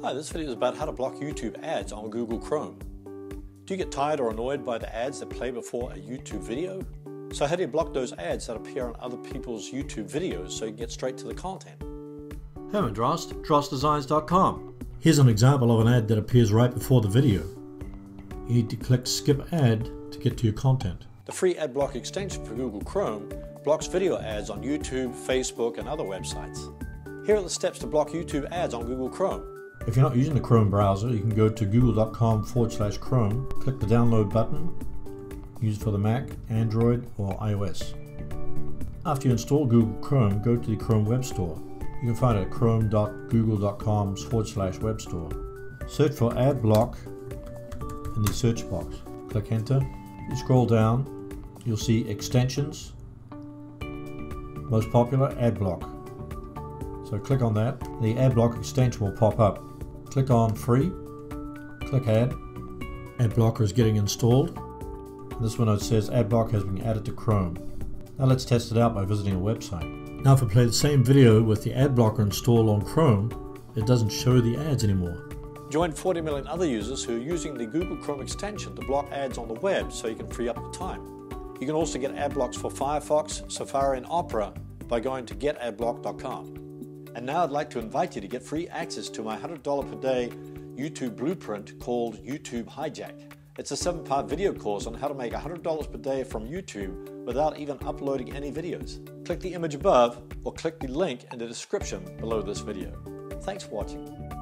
Hi, this video is about how to block YouTube ads on Google Chrome. Do you get tired or annoyed by the ads that play before a YouTube video? So how do you block those ads that appear on other people's YouTube videos so you can get straight to the content? Herman Drost, DrostDesigns.com. Here's an example of an ad that appears right before the video. You need to click Skip Ad to get to your content. The free Adblock extension for Google Chrome blocks video ads on YouTube, Facebook, and other websites. Here are the steps to block YouTube ads on Google Chrome. If you're not using the Chrome browser, you can go to google.com/Chrome, click the download button, use it for the Mac, Android, or iOS. After you install Google Chrome, go to the Chrome Web Store. You can find it at chrome.google.com/web store. Search for Adblock in the search box. Click enter. You scroll down, you'll see extensions. Most popular, Adblock. So click on that. The Adblock extension will pop up. Click on Free. Click Add. Adblocker is getting installed. This one it says Adblock has been added to Chrome. Now let's test it out by visiting a website. Now if I play the same video with the Adblocker installed on Chrome, it doesn't show the ads anymore. Join 40 million other users who are using the Google Chrome extension to block ads on the web so you can free up your time. You can also get ad blocks for Firefox, Safari, and Opera by going to getadblock.com. And now I'd like to invite you to get free access to my $100 per day YouTube blueprint called YouTube Hijack. It's a 7-part video course on how to make $100 per day from YouTube without even uploading any videos. Click the image above or click the link in the description below this video. Thanks for watching.